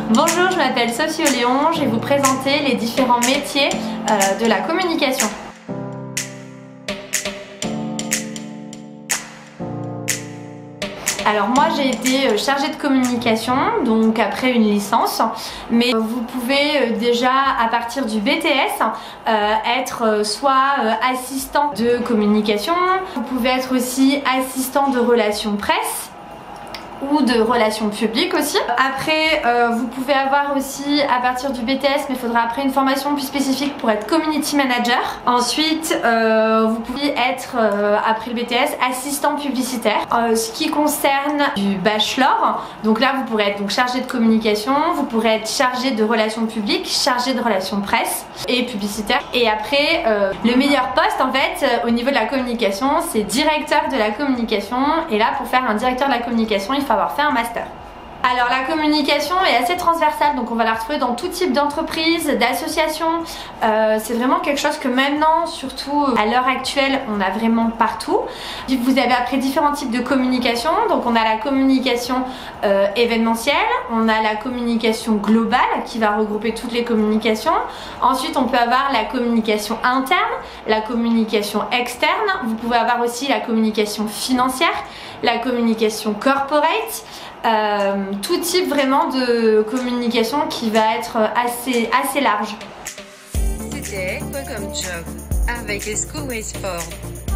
Bonjour, je m'appelle Sophie Oléon, je vais vous présenter les différents métiers de la communication. Alors moi j'ai été chargée de communication, donc après une licence, mais vous pouvez déjà à partir du BTS être soit assistant de communication, vous pouvez être aussi assistant de relations presse ou de relations publiques aussi. Après vous pouvez avoir aussi à partir du BTS, mais il faudra après une formation plus spécifique pour être community manager. Ensuite vous pouvez être après le BTS assistant publicitaire. Ce qui concerne du bachelor, donc là vous pourrez être donc chargé de communication, vous pourrez être chargé de relations publiques, chargé de relations presse et publicitaire. Et après le meilleur poste en fait au niveau de la communication, c'est directeur de la communication. Et là pour faire un directeur de la communication, il faut avoir fait un master. Alors la communication est assez transversale, donc on va la retrouver dans tout type d'entreprise, d'association. C'est vraiment quelque chose que maintenant, surtout à l'heure actuelle, on a vraiment partout. Vous avez après différents types de communication, donc on a la communication événementielle, on a la communication globale qui va regrouper toutes les communications. Ensuite on peut avoir la communication interne, la communication externe, vous pouvez avoir aussi la communication financière, la communication corporate. Tout type vraiment de communication qui va être assez large. C'était quoi comme job avec Esco Waysport?